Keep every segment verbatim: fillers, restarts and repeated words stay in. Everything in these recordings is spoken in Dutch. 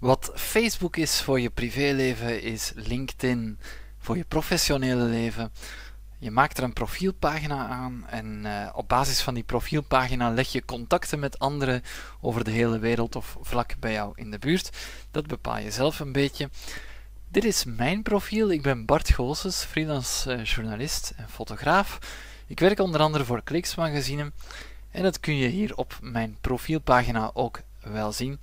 Wat Facebook is voor je privéleven, is LinkedIn voor je professionele leven. Je maakt er een profielpagina aan en uh, op basis van die profielpagina leg je contacten met anderen over de hele wereld of vlak bij jou in de buurt. Dat bepaal je zelf een beetje. Dit is mijn profiel. Ik ben Bart Goossens, freelance uh, journalist en fotograaf. Ik werk onder andere voor Kliks Magazine en dat kun je hier op mijn profielpagina ook wel zien.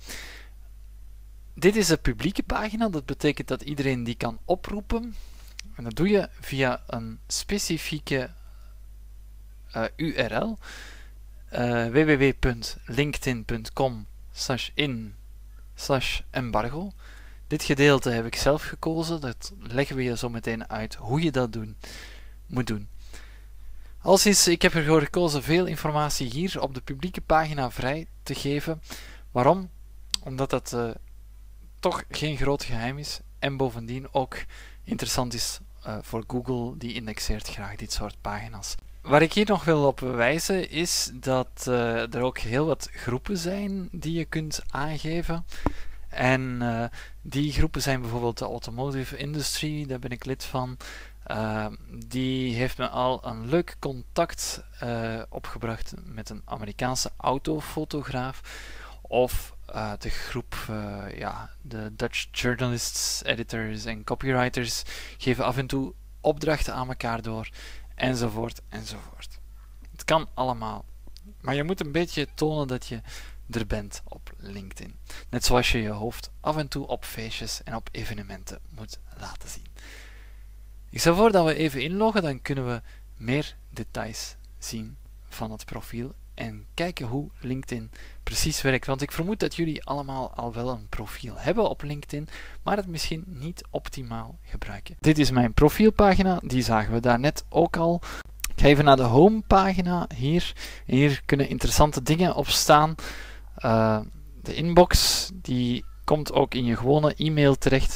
Dit is een publieke pagina, dat betekent dat iedereen die kan oproepen. En dat doe je via een specifieke uh, U R L. Uh, w w w punt linkedin punt com slash in slash embargo. Dit gedeelte heb ik zelf gekozen, dat leggen we je zo meteen uit hoe je dat doen, moet doen. Als is, ik heb ervoor gekozen veel informatie hier op de publieke pagina vrij te geven. Waarom? Omdat dat uh, toch geen groot geheim is en bovendien ook interessant is uh, voor Google, die indexeert graag dit soort pagina's. Waar ik hier nog wil op wijzen is dat uh, er ook heel wat groepen zijn die je kunt aangeven. En uh, die groepen zijn bijvoorbeeld de Automotive Industry, daar ben ik lid van. Uh, die heeft me al een leuk contact uh, opgebracht met een Amerikaanse autofotograaf. Of uh, de groep, uh, ja, de Dutch journalists, editors en copywriters geven af en toe opdrachten aan elkaar door, enzovoort, enzovoort. Het kan allemaal, maar je moet een beetje tonen dat je er bent op LinkedIn. Net zoals je je hoofd af en toe op feestjes en op evenementen moet laten zien. Ik stel voor dat we even inloggen, dan kunnen we meer details zien van het profiel en kijken hoe LinkedIn precies werkt. Want ik vermoed dat jullie allemaal al wel een profiel hebben op LinkedIn, maar het misschien niet optimaal gebruiken. Dit is mijn profielpagina, die zagen we daarnet ook al. Ik ga even naar de homepagina hier. En hier kunnen interessante dingen op staan. Uh, de inbox, die komt ook in je gewone e-mail terecht.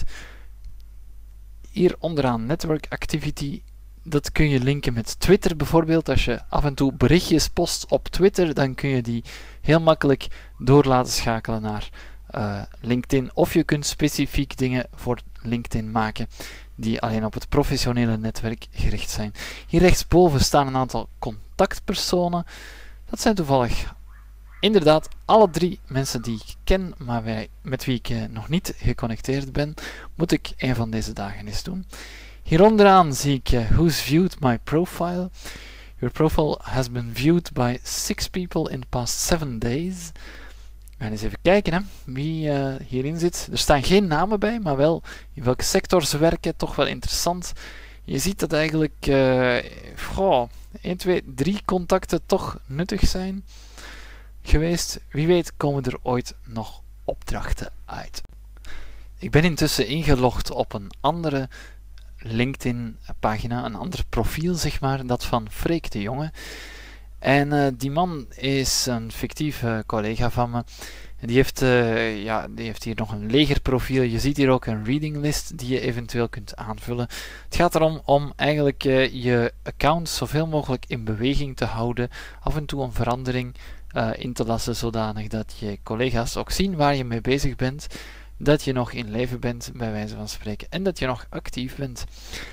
Hier onderaan Network Activity, dat kun je linken met Twitter bijvoorbeeld. Als je af en toe berichtjes post op Twitter, dan kun je die heel makkelijk door laten schakelen naar uh, LinkedIn. Of je kunt specifiek dingen voor LinkedIn maken die alleen op het professionele netwerk gericht zijn. Hier rechtsboven staan een aantal contactpersonen. Dat zijn toevallig inderdaad alle drie mensen die ik ken, maar wij, met wie ik uh, nog niet geconnecteerd ben. Moet ik een van deze dagen eens doen. Hier onderaan zie ik uh, Who's viewed my profile. Your profile has been viewed by six people in the past seven days. We gaan eens even kijken hè, wie uh, hierin zit. Er staan geen namen bij, maar wel in welke sector ze werken. Toch wel interessant. Je ziet dat eigenlijk uh, goh, één, twee, drie contacten toch nuttig zijn geweest. Wie weet komen er ooit nog opdrachten uit. Ik ben intussen ingelogd op een andere LinkedIn pagina, een ander profiel zeg maar, dat van Freek de Jonge. En uh, die man is een fictieve collega van me. En die heeft, uh, ja, die heeft hier nog een legerprofiel. Je ziet hier ook een reading list die je eventueel kunt aanvullen. Het gaat erom om eigenlijk uh, je account zoveel mogelijk in beweging te houden. Af en toe een verandering uh, in te lassen zodanig dat je collega's ook zien waar je mee bezig bent. Dat je nog in leven bent, bij wijze van spreken. En dat je nog actief bent.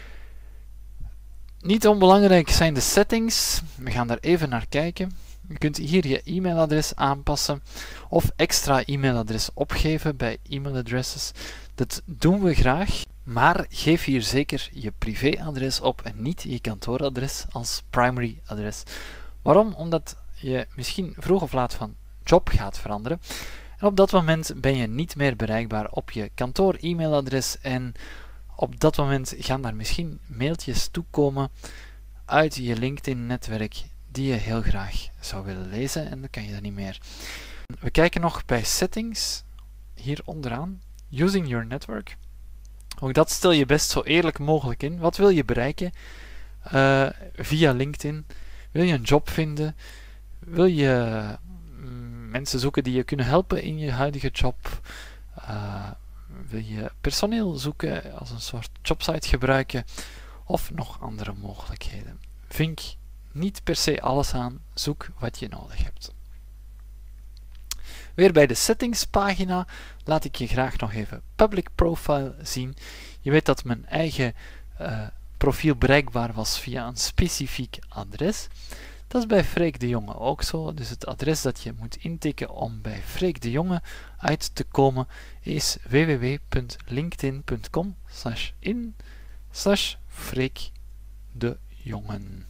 Niet onbelangrijk zijn de settings. We gaan daar even naar kijken. Je kunt hier je e-mailadres aanpassen of extra e-mailadres opgeven bij e-mailadresses. Dat doen we graag, maar geef hier zeker je privéadres op en niet je kantooradres als primary adres. Waarom? Omdat je misschien vroeg of laat van job gaat veranderen. En op dat moment ben je niet meer bereikbaar op je kantoor e-mailadres en op dat moment gaan daar misschien mailtjes toekomen uit je LinkedIn-netwerk die je heel graag zou willen lezen en dan kan je dat niet meer. We kijken nog bij settings, hier onderaan, using your network. Ook dat stel je best zo eerlijk mogelijk in. Wat wil je bereiken uh, via LinkedIn? Wil je een job vinden? Wil je mm, mensen zoeken die je kunnen helpen in je huidige job? Uh, Wil je personeel zoeken, als een soort jobsite gebruiken of nog andere mogelijkheden? Vink niet per se alles aan, zoek wat je nodig hebt. Weer bij de settings pagina laat ik je graag nog even public profile zien. Je weet dat mijn eigen uh, profiel bereikbaar was via een specifiek adres. Dat is bij Freek de Jonge ook zo. Dus het adres dat je moet intikken om bij Freek de Jonge uit te komen is w w w punt linkedin punt com slash in slash Freek de Jongen.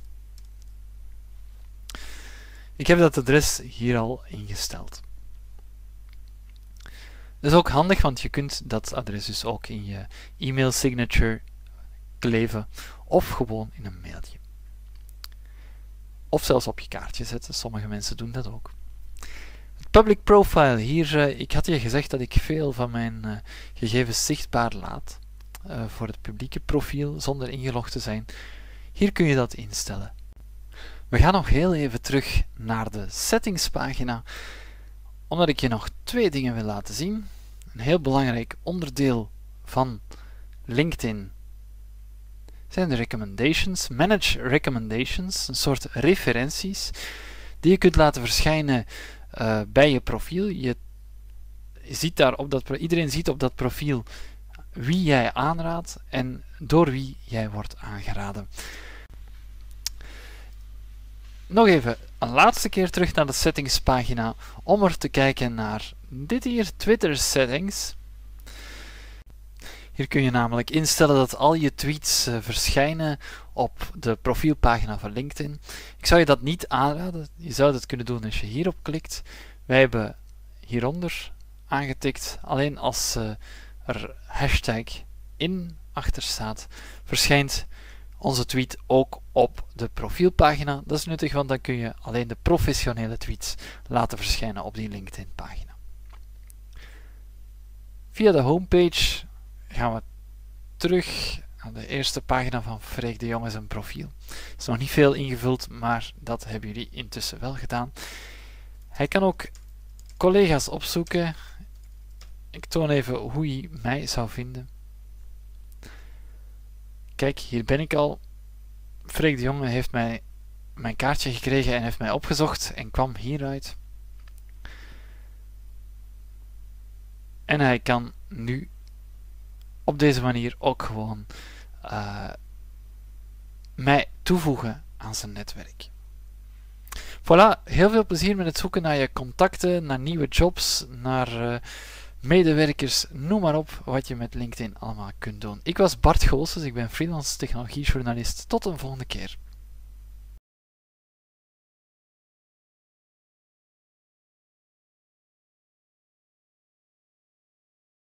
Ik heb dat adres hier al ingesteld. Dat is ook handig, want je kunt dat adres dus ook in je e-mail signature kleven of gewoon in een mailtje. Of zelfs op je kaartje zetten. Sommige mensen doen dat ook. Het public profile hier, uh, ik had je gezegd dat ik veel van mijn uh, gegevens zichtbaar laat uh, voor het publieke profiel zonder ingelogd te zijn. Hier kun je dat instellen. We gaan nog heel even terug naar de settingspagina, omdat ik je nog twee dingen wil laten zien. Een heel belangrijk onderdeel van LinkedIn zijn de recommendations. Manage recommendations, een soort referenties die je kunt laten verschijnen uh, bij je profiel. Je ziet daar op dat, iedereen ziet op dat profiel wie jij aanraadt en door wie jij wordt aangeraden. Nog even een laatste keer terug naar de settingspagina om er te kijken naar dit hier, Twitter settings. Hier kun je namelijk instellen dat al je tweets uh, verschijnen op de profielpagina van LinkedIn. Ik zou je dat niet aanraden. Je zou dat kunnen doen als je hierop klikt. Wij hebben hieronder aangetikt, alleen als uh, er hashtag in achter staat, verschijnt onze tweet ook op de profielpagina. Dat is nuttig, want dan kun je alleen de professionele tweets laten verschijnen op die LinkedIn-pagina. Via de homepage gaan we terug aan de eerste pagina van Freek de Jonge zijn profiel. Er is nog niet veel ingevuld, maar dat hebben jullie intussen wel gedaan. Hij kan ook collega's opzoeken. Ik toon even hoe hij mij zou vinden. Kijk, hier ben ik al. Freek de Jonge heeft mij mijn kaartje gekregen en heeft mij opgezocht en kwam hieruit. En hij kan nu op deze manier ook gewoon uh, mij toevoegen aan zijn netwerk. Voilà, heel veel plezier met het zoeken naar je contacten, naar nieuwe jobs, naar uh, medewerkers, noem maar op wat je met LinkedIn allemaal kunt doen. Ik was Bart Goossens, ik ben freelance technologiejournalist. Tot een volgende keer.